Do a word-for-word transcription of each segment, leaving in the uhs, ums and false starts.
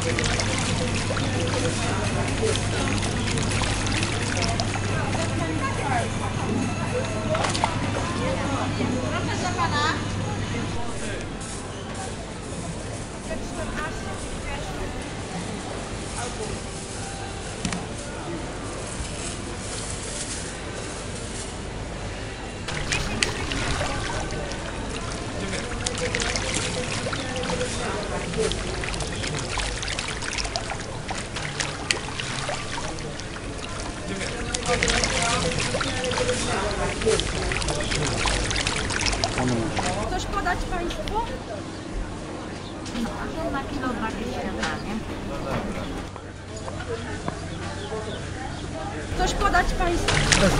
Coś podać Państwu? No, na kilo dwadzieścia, nie? Coś podać Państwu?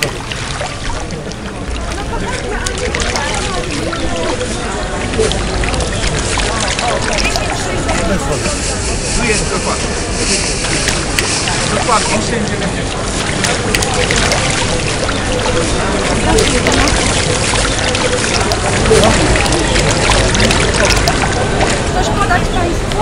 No popatrzcie, a nie Tu jest dokładnie. Dokładnie, osiem dziewięćdziesiąt. Coś podać Państwu?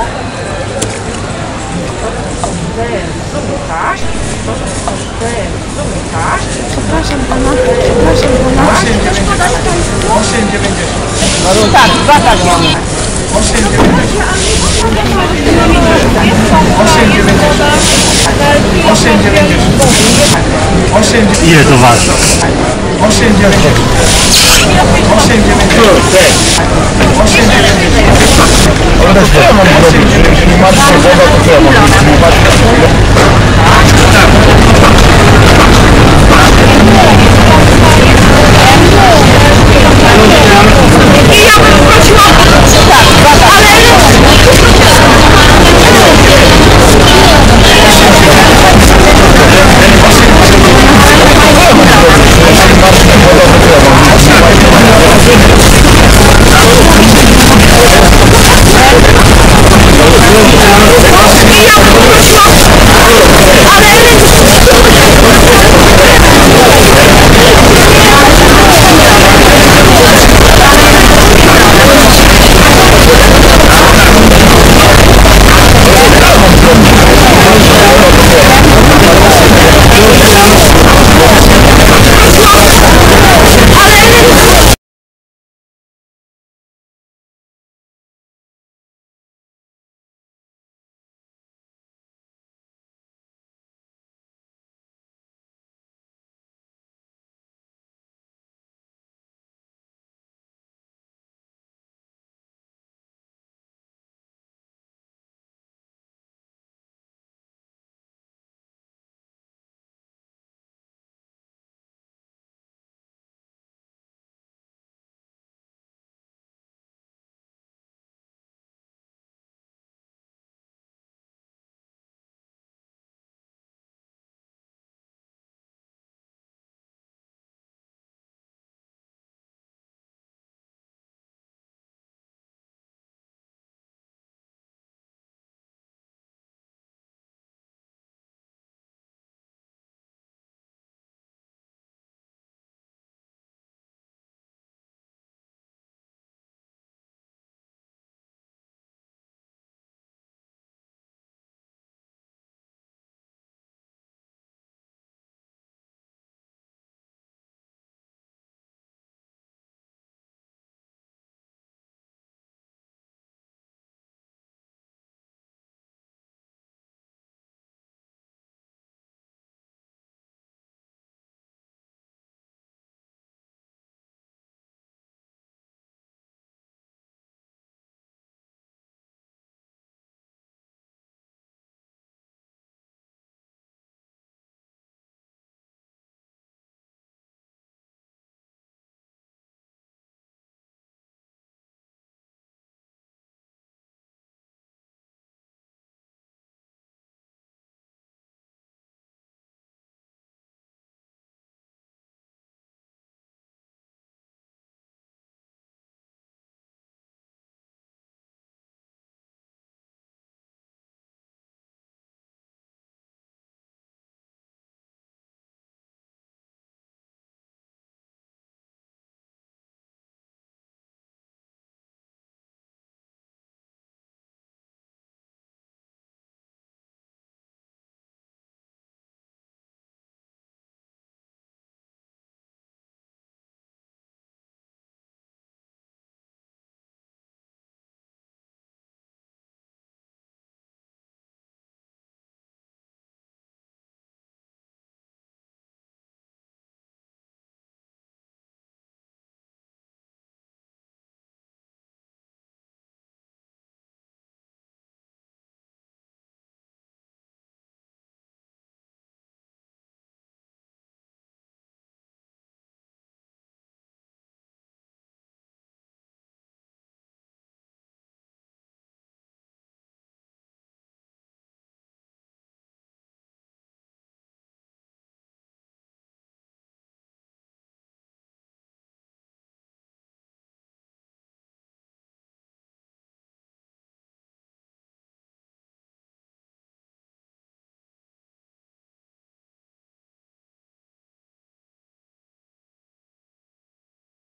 Przepraszam Pana, przepraszam Pana. Coś podać Państwu? osiem dziewięćdziesiąt. No tak, dwa tak mamy. osiem dziewięćdziesiąt. osiem dziewięćdziesiąt. osiem dziewięćdziesiąt. osiem dziewięćdziesiąt. Ile to waży? osiem dziewięćdziesiąt. osiem dziewięćdziesiąt. osiem dziewięćdziesiąt. Ale co ja mam zrobić? Jeśli masz woda, to co ja mam zrobić?